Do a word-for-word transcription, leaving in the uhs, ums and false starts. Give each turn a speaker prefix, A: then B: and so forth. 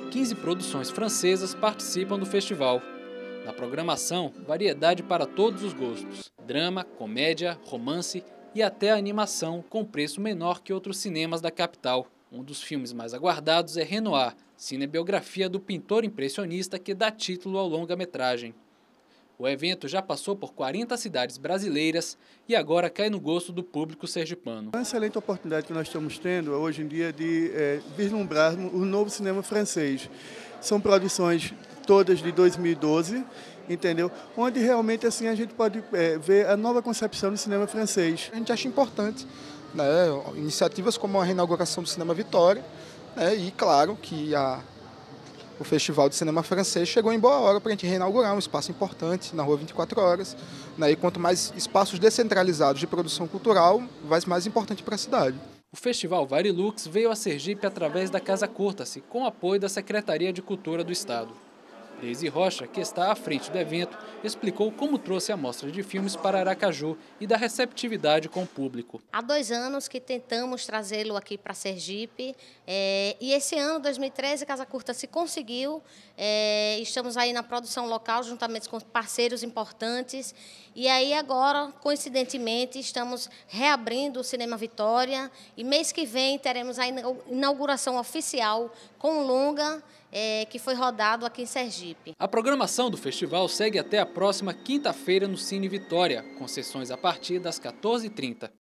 A: quinze produções francesas participam do festival. Na programação, variedade para todos os gostos. Drama, comédia, romance e até animação com preço menor que outros cinemas da capital. Um dos filmes mais aguardados é Renoir, cinebiografia do pintor impressionista que dá título ao longa-metragem. O evento já passou por quarenta cidades brasileiras e agora cai no gosto do público sergipano.
B: É uma excelente oportunidade que nós estamos tendo hoje em dia de é, vislumbrar o novo cinema francês. São produções todas de dois mil e doze, entendeu? Onde realmente assim a gente pode é, ver a nova concepção do cinema francês.
C: A gente acha importante, né, iniciativas como a reinauguração do Cinema Vitória, né, e claro que a O Festival de Cinema Francês chegou em boa hora para a gente reinaugurar um espaço importante na Rua vinte e quatro horas. Né? E quanto mais espaços descentralizados de produção cultural, vai mais importante para a cidade.
A: O Festival Varilux veio a Sergipe através da Casa Curta-se, com apoio da Secretaria de Cultura do Estado. Deise Rocha, que está à frente do evento, explicou como trouxe a mostra de filmes para Aracaju e da receptividade com o público.
D: Há dois anos que tentamos trazê-lo aqui para Sergipe é, e esse ano, dois mil e treze, a Casa Curta se conseguiu. É, estamos aí na produção local, juntamente com parceiros importantes. E aí agora, coincidentemente, estamos reabrindo o Cinema Vitória e mês que vem teremos a inauguração oficial com o longa é, que foi rodado aqui em Sergipe.
A: A programação do festival segue até a próxima quinta-feira no Cine Vitória, com sessões a partir das quatorze e trinta.